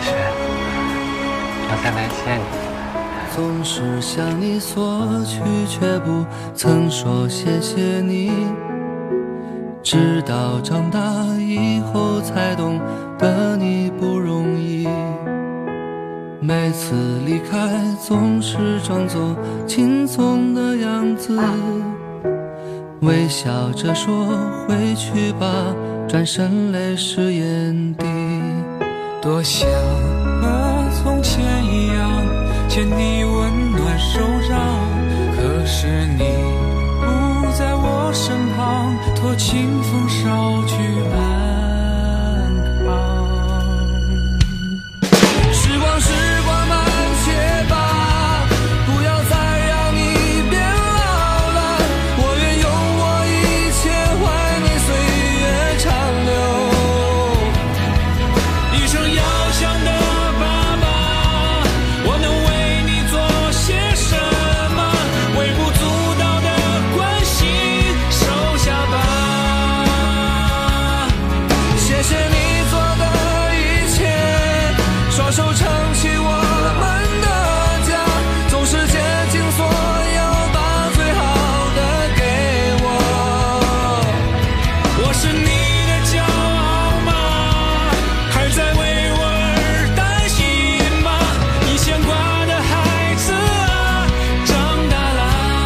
事，我再来见你。 总是向你索取，却不曾说谢谢你。直到长大以后才懂得你不容易。每次离开总是装作轻松的样子，微笑着说回去吧，转身泪湿眼底。 多想和从前一样牵你温暖手掌，可是你不在我身旁，托清风捎去安康。 时光慢些吧，不要再让你变老了。我愿用我一切换你岁月长留。一生要强的爸爸，我能为你做些什么？微不足道的关心，收下吧。 谢谢你做的一切，双手撑起我们的家，总是竭尽所有把最好的给我。 我是你的骄傲吗？还在为我而担心吗？你牵挂的孩子啊，长大啦。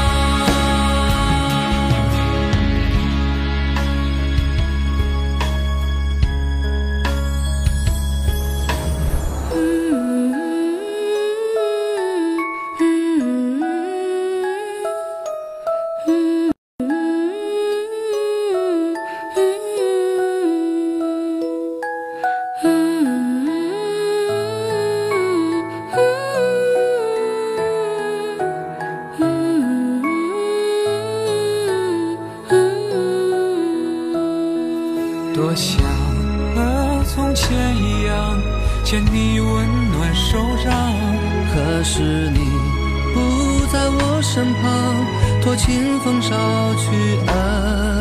多想和从前一样牵你温暖手掌， 可是你不在我身旁，托清风捎去安